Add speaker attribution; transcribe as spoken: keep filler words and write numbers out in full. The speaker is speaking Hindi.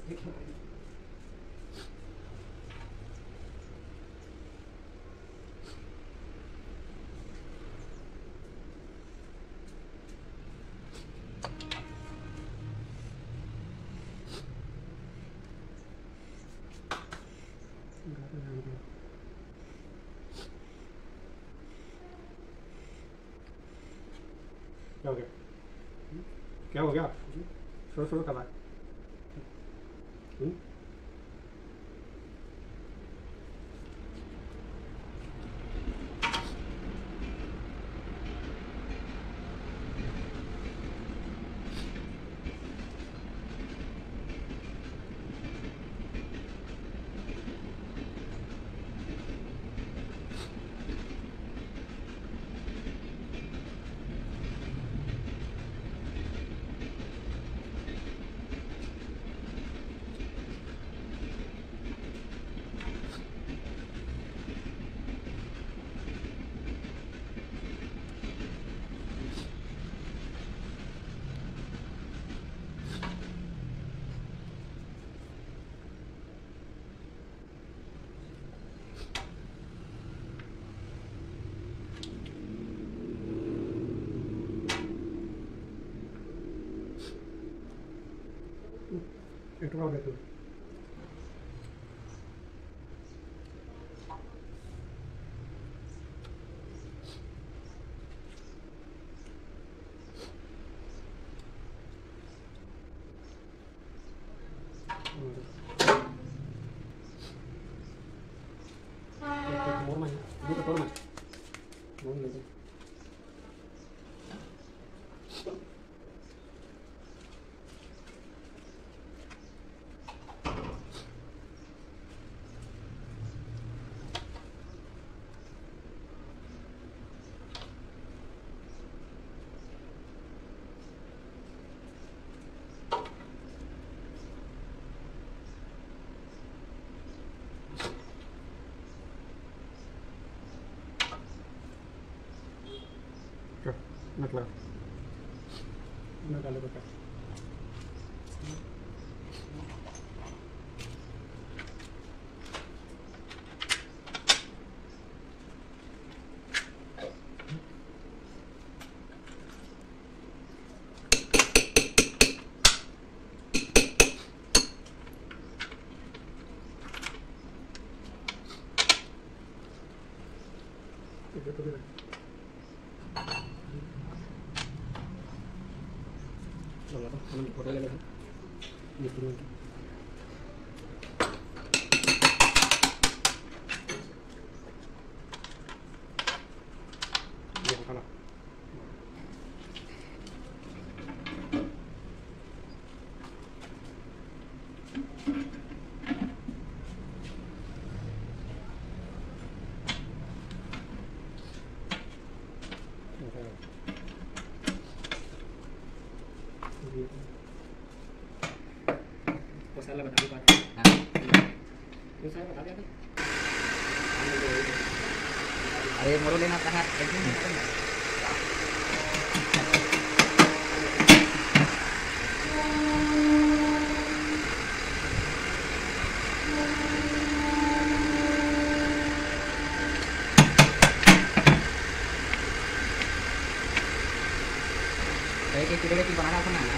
Speaker 1: क्या हो गया? क्या हो गया? शुरू शुरू कर रहा है। इतना हो गया मोर में दो तो तोड़ में मोर ले दे मतलब निकाले बेटा चलो तो हम फोटो ले लेंगे ये पूरा ये खाना वो साला बता दो बात हां वो साला बता दे अरे मोरो लेना कहां एक एक किलो की बनाना था ना